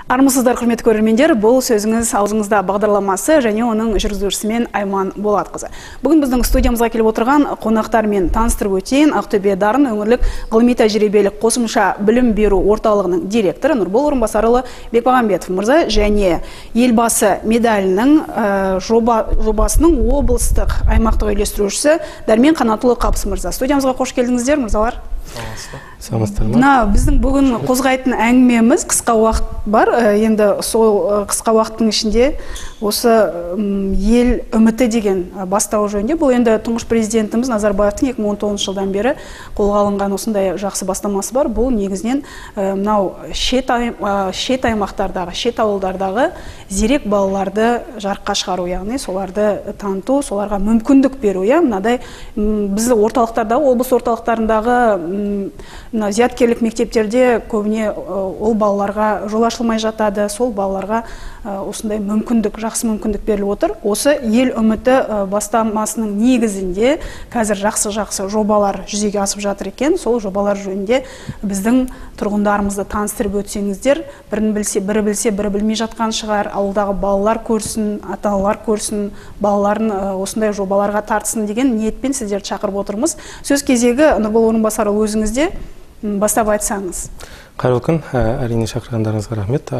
Армысыздар, құрметті көрермендер, бұл сөзіңіз аузыңызда бағдарламасы және оның жүргізушісімен Айман Болатқызы. Бүгін біздің студиямызға келіп отырған қонақтармен таныстырып өтейін. Ақтөбе дарын өңірлік ғылыми тәжірибелік қосымша білім беру орталығының директоры Нұрбол Орынбасарұлы Бекмағамбетов мырза және елбасы медалінің жобасының облыстық аймақтық үйлестірушісі Дәрмен Қанатұлы Қапыс мырза. Студиямызға қош келдіңіздер, мырзалар. Біздің бүгін қозғайтын әңгімеміз қысқа уақыт бар. Енді сол қысқа уақыттың ішінде осы ел үміті деген бастау жөнінде. Бұл енді тұңғыш президентіміз Назарбаевтың 2019 жылдан бері қолға алынған осындай жақсы бастамасы бар. Бұл негізінен мынау шет аймақтардағы, шет ауылдардағы зерек балаларды жарыққа шығару, яғни соларды таныту, соларға мүмкіндік беру. Мынадай біз орталықтардағы, облыс орталықтарындағы зияткерлік мектептерде көбіне ол балаларға жол ашылмай жатады. Сол балаларға осындай мүмкіндік, жақсы мүмкіндік беріліп отыр. Осы ел үміті бастамасының негізінде қазір жақсы жобалар жүзеге асып жатыр екен. Сол жобалар жөнінде біздің тұрғындарымызды таныстырып өтсеңіздер, бірі білсе, бірі білмей жатқан шығар. Ауылдағы балалар көрсін, ата-аналар көрсін, балаларын осындай жобаларға тартсын деген ниетпен сіздерді шақырып отырмыз. Сөз кезегі Нұрбол Орынбасарұлы, өзіңізде бастап айтсаңыз. Қайырлы күн, әрине шақырғандарыңызға рахмет.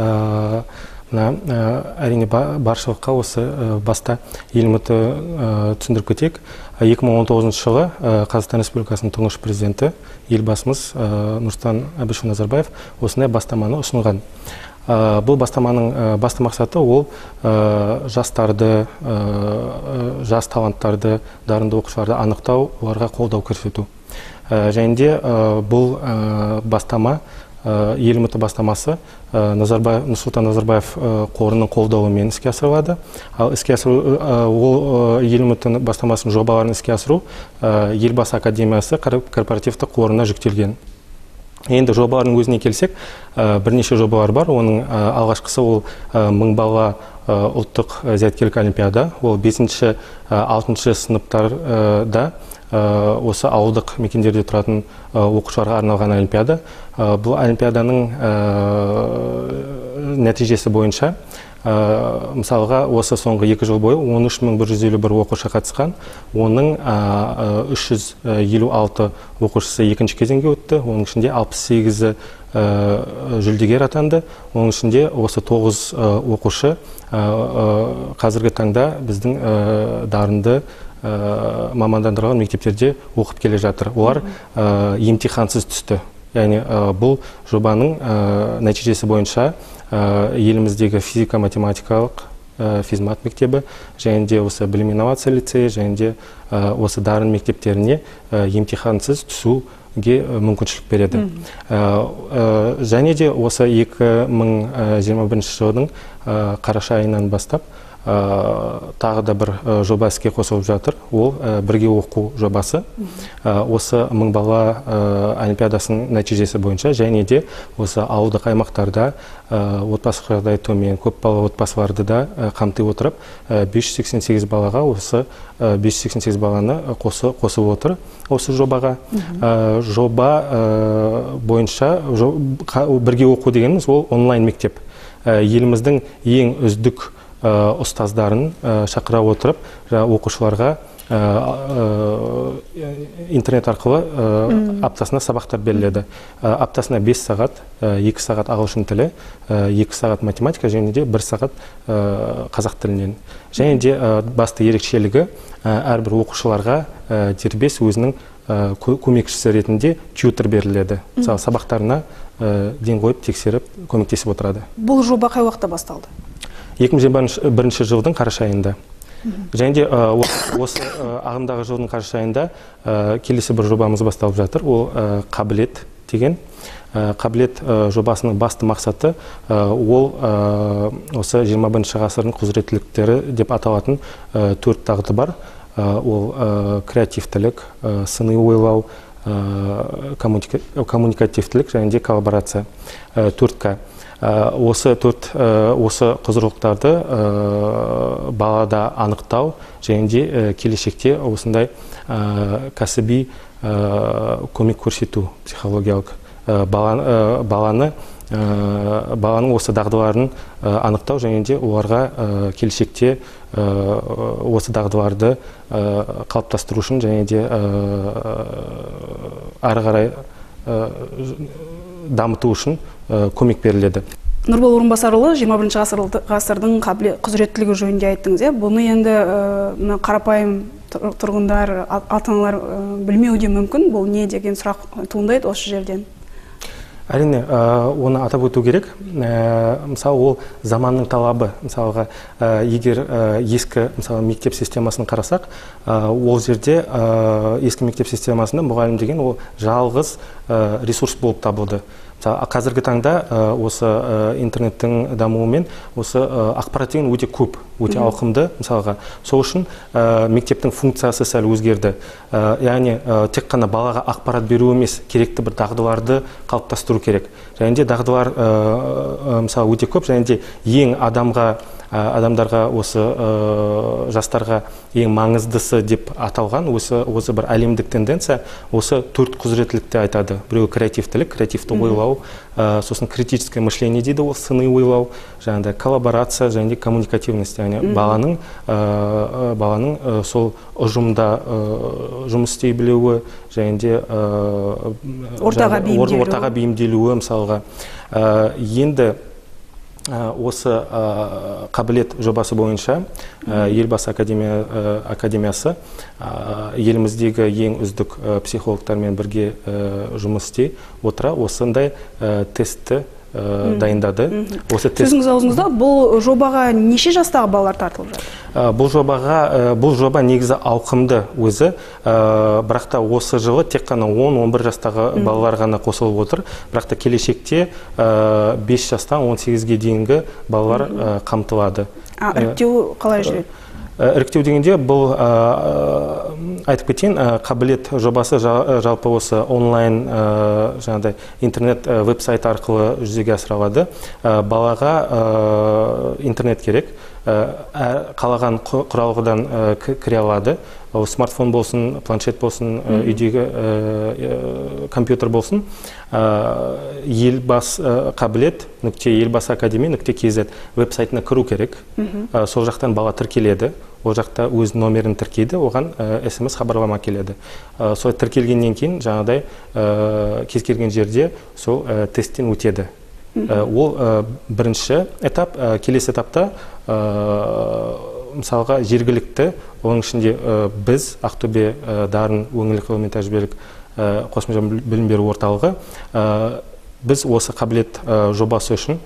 Әрине баршылыққа осы баста ел үміті түсіндіріп кетейік. 2019 жылы Қазақстан Республикасының тұңғыш президенті елбасымыз Нұрсұлтан Әбішұлы Назарбаев осындай бастаманы ұсынған. Бұл бастаманың басты мақсаты ол жастарды, жас таланттарды, дарынды оқушыларды анықтау, оларға қолдау көрсету. Және де бұл бастама, ел үміті бастамасы Нұрсұлтан Назарбаев қорының қолдауымен іске асырылады. Ал іске асыру, ол ел үміті бастамасының жобаларын іске асыру Елбасы академиясы корпоративті қорына жүктелген. Енді жобалардың өзіне келсек, бірнеше жобалар бар. Оның алғашқысы ол 1000 бала ұлттық зияткерлік олимпиада. Ол 5-6 сыныптарда осы ауылдық мекендерде тұратын оқушыларға арналған олимпиада. Бұл олимпиаданың нәтижесі бойынша, мысалға, осы соңғы 2 жыл бойы 13151 оқушы қатысқан. Оның 356 оқушысы екінші кезеңге өтті. Оның ішінде 68-і жүлдегер атанды. Оның ішінде осы 9 оқушы қазіргі таңда біздің дарынды мамандандырылған мектептерде оқып келе жатыр. Олар емтихансыз түсті. Яғни бұл жобаның нәтижесі бойынша еліміздегі физика-математикалық физмат мектебі, және де осы білім инновация лицейі, және де осы дарын мектептеріне емтихансыз түсуге мүмкіншілік береді. Және де осы 2021 жылдың қараша айынан бастап тағы да бір жоба іске қосылып жатыр. Ол бірге оқу жобасы. Осы 1000 бала олимпиадасының нәтижесі бойынша және де осы ауылдық аймақтарда отбасылық жағдайы төмен, көп балалы отбасыларды да қамти отырып, 588 балаға осы 588 баланы қосып отыр осы жобаға. Жоба бойынша бірге оқу дегеніміз ол онлайн мектеп. Еліміздің ең үздік ұстаздарын шақыра отырып, оқушыларға интернет арқылы аптасына сабақтар беріледі. Аптасына 5 сағат, 2 сағат ағылшын тілі, 2 сағат математика, және де 1 сағат қазақ тілінен. Және де басты ерекшелігі, әрбір оқушыларға дербес өзінің көмекшісі ретінде тьютер беріледі. Сабақтарына ден қойып, тексеріп, көмектесіп отырады. Бұл жоба қай уақытта басталды? 2021 жылдың қараша айында. Және де осы ағымдағы жылдың қараша айында келесі бір жобамыз басталып жатыр. Ол қабілет деген. Қабілет жобасының басты мақсаты ол осы 21 ғасырдың құзыреттіліктері деп аталатын 4 дағды бар. Ол креативтілік, сыни ойлау, коммуникативтілік және де коллаборация. 4К. Осы құзырлықтарды балада анықтау және де келешекте осындай кәсіби көмек көрсету, психологиялық баланы баланың осы дағдыларын анықтау және де оларға келешекте осы дағдыларды қалыптастыру үшін және де ары қарай дамыту үшін көмек беріледі. Нұрбол Орынбасарұлы 21 ғасырдың құзыреттілігі жөнінде айттыңыз. Бұны енді қарапайым тұрғындар, ата-аналар білмеуі де мүмкін. Бұл не деген сұрақ туындайды осы жерден? Әрине, оны атап өту керек. Мысалы, ол заманның талабы. Мысалға, егер ескі мектеп системасын қарасақ, ол жерде ескі мектеп системасында мұғалім деген ол жалғыз ресурс болып табылды. Қазіргі таңда осы интернеттің дамуымен осы ақпарат деген өте көп, өте ауқымды. Мысалға, сол үшін мектептің функциясы сәл өзгерді. Яғни тек қана балаға ақпарат беру емес, керекті бір дағдыларды қалыптастыру керек. Және де дағдылар мысалы өте көп, және де ең адамдарға осы жастарға ең маңыздысы деп аталған осы бір әлемдік тенденция осы 4 құзыреттілікті айтады. Біреуі креативтілік, креативті ойлау, сосын критическое мышление дейді, ол сыни ойлау, жаңағыдай коллаборация және коммуникативность, яғни баланың сол ұжымда жұмыс істей білуі және де ортаға бейімделуі мысалға. Енді осы қабілет жобасы бойынша Елбасы академиясы еліміздегі ең үздік психологтармен бірге жұмыс істей отыра осындай тестті дайындады. Сіздің аузыңызда бұл жобаға неше жастағы балалар тартылып жатыр? Бұл жоба негізі ауқымды өзі, бірақ та осы жылы тек қана 10-11 жастағы балалар ғана қосылып отыр. Бірақ та келешекте 5 жастан 18-ге дейінгі балалар қамтылады. Іріктеу қалай жүреді? Іріктеу дегенде бұл айтып кетейін, қабілет жобасы жалпы осы онлайн интернет веб-сайт арқылы жүзеге асырылады. Балаға интернет керек, қалаған құралғыдан кіре алады. Смартфон болсын, планшет болсын, үйдегі компьютер болсын. Елбасы-академия.kz веб-сайтына кіру керек. Сол жақтан бала тіркеледі. Ол жақта өз номерін тіркейді, оған SMS хабарлама келеді. Сол тіркелгеннен кейін жаңағыдай кез келген жерде сол тесттен өтеді. Ол бірінші этап. Келесі этапта мысалға жергілікті, оның ішінде біз Ақтөбе Дарын өңірлік ғылыми тәжірибелік қосымша білім беру орталығы, біз осы қабілет жобасы үшін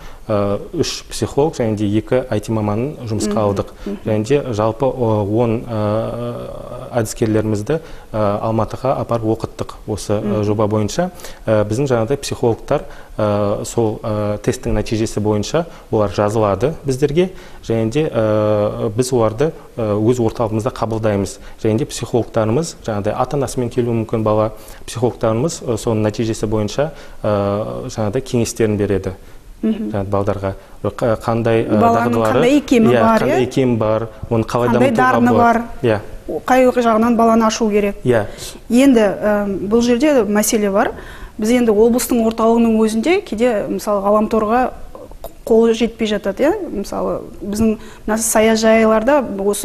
3 психолог және де 2 IT маманын жұмысқа алдық. Және де жалпы 10 әдіскерлерімізді Алматыға апарып оқыттық осы жоба бойынша. Біздің жаңағыдай психологтар сол тесттің нәтижесі бойынша олар жазылады біздерге, және де біз оларды өз орталығымызда қабылдаймыз. Және де психологтарымыз, жаңағыдай ата-анасымен келуі мүмкін бала, психологтарымыз соның нәтижесі бойынша жаңағыдай кеңестерін береді. Балдарға қандай дағдылары, қандай икемі бар, оны қалай дамытуға бар, қай жағынан баланы ашу керек. Енді бұл жерде мәселе бар. Біз енді облыстың орталығының өзінде кейде мысалы ғаламторға қолы жетпей жатады. Мысалы біздің саяжайларда осы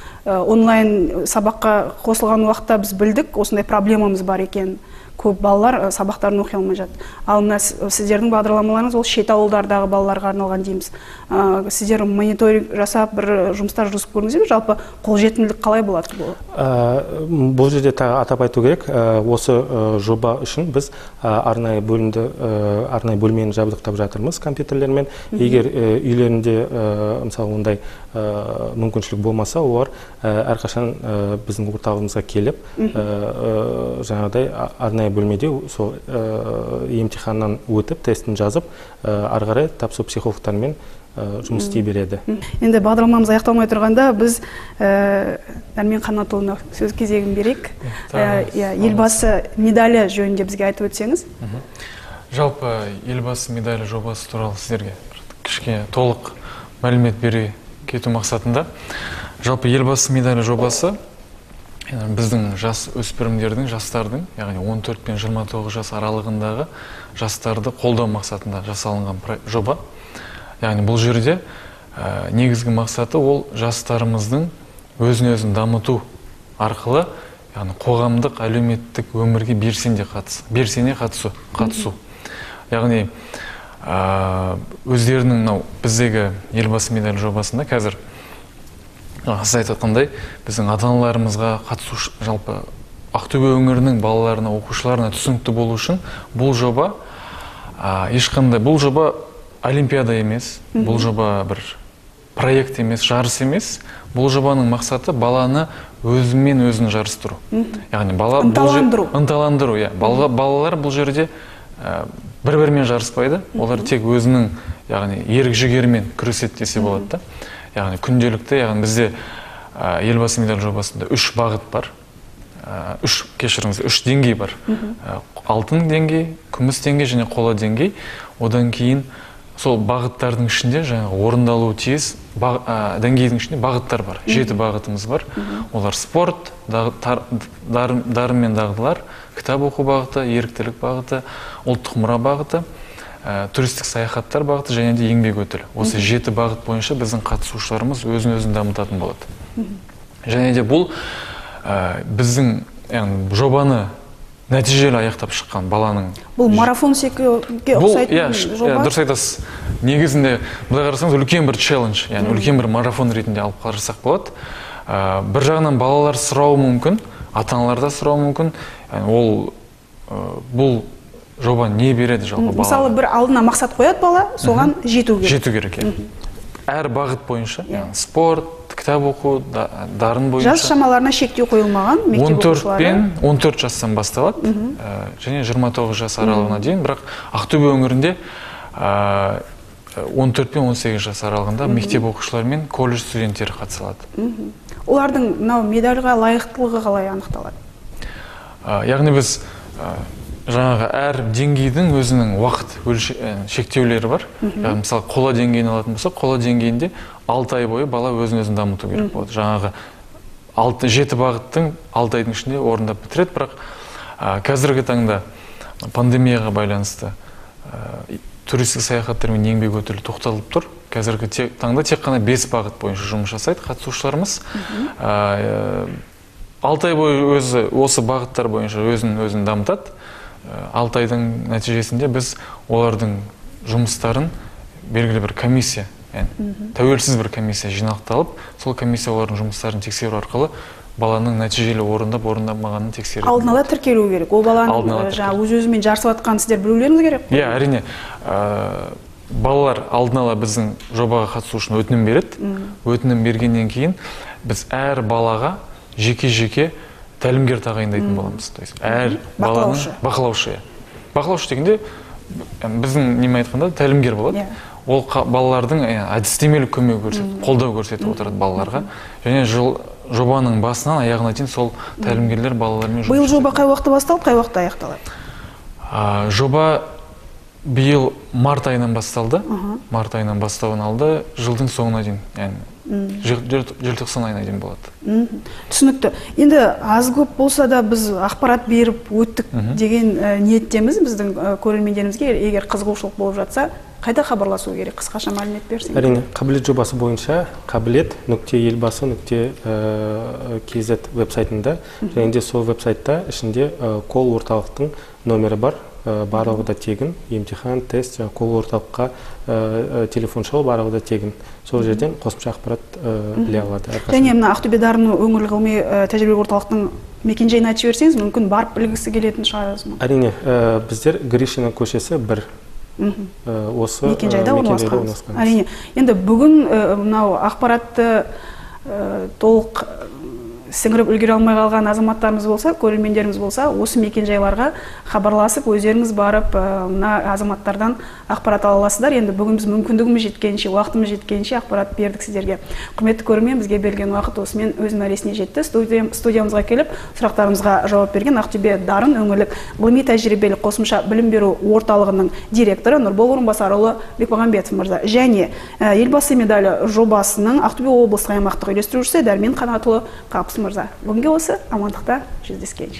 онлайн сабаққа қосылған уақытта біз білдік, осындай проблемамыз бар екен. Көп балалар сабақтарын оқи алмай жатыр. Ал мына сіздердің бағдарламаларыңыз ол шет ауылдардағы балаларға арналған дейміз. Сіздер мониторинг жасап, бір жұмыстар жүргізіп көрдіңіздер ме? Жалпы қолжетімділік қалай болады? Бұл жерде тағы атап айту керек, осы жоба үшін біз арнайы бөлмені жабдықтап жатырмыз компьютерлермен. Егер үйлерінде мысалы ондай мүмкіншілік болмаса, олар әрқашан біздің орталығымызға келіп, жаңағыдай арнайы бөлмеде сол емтиханнан өтіп, тестін жазып, ары қарай тапсыру психологтармен жұмыс істей береді. Енді бағдарламамыз аяқталмай тұрғанда біз Дәрмен Қанатұлына сөз кезегін берейік. Елбасы медалі жөнінде бізге айтып өтсеңіз. Жалпы Елбасы медалі жобасы туралы сіздерге кішкене толық мәлімет бере кету мақсатында. Жалпы Елбасы медалі жобасы біздің жас өспірімдердің, жастардың, яғни 14 пен 29 жас аралығындағы жастарды қолдау мақсатында жасалынған жоба. Яғни бұл жерде негізгі мақсаты ол жастарымыздың өзін дамыту арқылы, яғни қоғамдық, әлеуметтік өмірге белсене қатысу. Яғни өздерінің біздегі елбасы медалі жобасында қазір сіз айтқандай біздің ата-аналарымызға қатысушы, жалпы Ақтөбе өңірінің балаларына, оқушыларына түсінікті болу үшін бұл жоба бұл жоба олимпиада емес, бұл жоба бір проект емес, жарыс емес. Бұл жобаның мақсаты баланы өзімен өзін жарыстыру. Яғни ынталандыру. Балалар бұл жерде бір-бірімен жарыспайды, олар тек өзінің, яғни ерік-жігерімен күреседі десе болады. Яғни күнделікті, яғни бізде елбасы медаль жобасында 3 бағыт бар. 3 деңгей бар. Алтын деңгей, күміс деңгей және қола деңгей. Одан кейін сол бағыттардың ішінде орындалуы тиіс деңгейдің ішінде бағыттар бар. 7 бағытымыз бар. Олар спорт, дарым мен дағдылар, кітап оқу бағыты, еріктілік бағыты, ұлттық мұра бағыты, туристік саяхаттар бағыты және де еңбек өтілі. Осы 7 бағыт бойынша біздің қатысушыларымыз өзін дамытатын болады. Және де бұл біздің жобаны нәтижелі аяқтап шыққан баланың. Бұл марафон секілге ұқсайтын жоба? Дұрыс айтасыз. Негізінде былай қарасаңыз үлкен бір челлендж, яғни үлкен бір марафон ретінде алып қарасақ болады. Бір жағынан балалар сұрауы мүмкін, ата-аналар да сұрауы мүмкін. Бұл жоба не береді жалпы балаға? Мысалы бір алдына мақсат қояды бала, соған жету керек. Жету керек. Әр бағыт бойынша, спорт, кітап оқу, дарын бойынша. Жас шамаларына шектеу қойылмаған мектеп оқушылары? 14 жастан басталады, және 29 жас аралығына дейін. Бірақ Ақтөбе өңірінде 14 пен 18 жас аралығында мектеп оқушылары мен колледж студенттері қатысылады. Олардың медальға лайықтылығы қалай анықталады? Яғни біз жаңағы әр деңгейдің өзінің уақыт шектеулері бар. Мысалы, қола деңгейін алатын болсақ, қола деңгейінде 6 ай бойы бала өзін дамыту керек болады. Жаңағы 7 бағыттың 6 айдың ішінде орындап бітіреді, бірақ қазіргі таңда пандемияға байланысты туристік саяхаттар мен еңбек өтілі тоқталып тұр. Қазіргі таңда тек қана 5 бағыт бойынша жұмыс жасайды қатысушыларымыз. 6 ай бойы осы бағыттар бойынша өзін дамытады. 6 айдың нәтижесінде біз олардың жұмыстарын белгілі бір комиссия, тәуелсіз бір комиссия жинақталып, сол комиссия олардың жұмыстарын тексеру арқылы баланың нәтижелі орындамағанын тексереді. Алдын ала тіркелу керек. Ол баланың өз-өзімен жарысып жатқанын сіздер білулеріңіз керек? Иә, әрине. Балалар алдын ала біздің жобаға қатысу үшін өтінім береді. Өтінім бергеннен кейін біз әр балаға жеке-жеке тәлімгер тағайындайтын боламыз. Әр баланың бақылаушы. Бақылаушы дегенде біздің неме айтқанда тәлімгер болады. Ол балалардың әдістемелік көмек көрсетіп, қолдау көрсетіп отырады балаларға. Және жобаның басынан аяғына дейін сол тәлімгерлер балалармен жұмыс. Биыл жоба қай уақытта басталып, қай уақытта аяқталады? Жоба биыл март айынан басталды. Март айынан бастауын алды, жылдың соңына дейін, желтоқсан айына дейін болады. Түсінікті. Енді аз көп болса да біз ақпарат беріп өттік деген ниеттеміз. Біздің көрермендерімізге егер қызығушылық болып жатса, қайда хабарласу керек? Қысқаша мәлімет берсеңіз. Әрине, қабілет жобасы бойынша қабілет.елбасы.kz веб-сайтында, және де сол веб-сайтта ішінде колл орталықтың номері бар. Барлығы да тегін, емтихан, тест, колл орталыққа телефон шалу барлығы да тегін. Сол жерден қосымша ақпарат біле алады. Және мына Ақтөбе дарыны өңірлік ғылыми тәжірибелік орталықтың мекен-жайын айтып жіберсеңіз, мүмкін барып білгісі келетін шығарсыз ма? Әрине, біздер Гришина көшесі 1. Осы мекен-жайда орналасқан. Әрине, енді бүгін мынау ақпаратты толық сіңіріп үлгере алмай қалған азаматтарымыз болса, көрермендеріміз болса, осы мекен-жайларға хабарласып, өздеріңіз барып, мына азаматтардан ақпарат ала аласыздар. Енді бүгін біз мүмкіндігіміз жеткенше, уақытымыз жеткенше ақпарат бердік сіздерге. Құрметті көрермен, бізге берілген уақыт осымен өз мәресіне жетті. Студиямызға келіп, сұрақтарымызға жауап берген Ақтөбе дарын өңірлік ғылыми тәжірибелік қосымша білім беру орталығының директоры Нұрбол Орынбасарұлы Бекмағамбетов мырза және елбасы медалі жобасының Ақтөбе облыстық аймақтық үйлестірушісі Дәрмен Қанатұлы Қапсов Жақсы мырза, бүгінге осы, амандықта жүздескенше.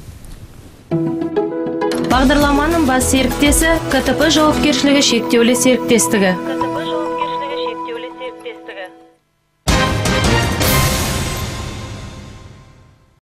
Бағдарламаның бас серіктесі КТП жауапкершілігі шектеулі серіктестігі.